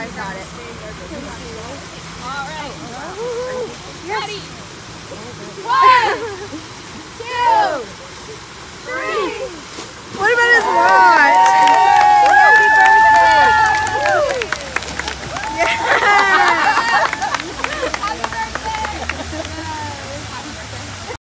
got it. All right. Ready? 1, 2, 3. What about his watch? Happy birthday! Yeah.